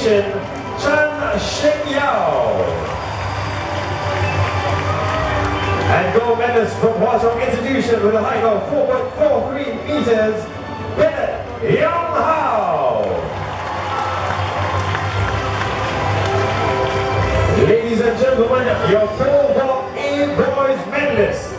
institution, Chan Sheng Yao. And gold medalist from Choa Chu Kang institution with a height of 4.43 meters, Bennett Young Hao. Ladies and gentlemen, your pole vault A boys medalists.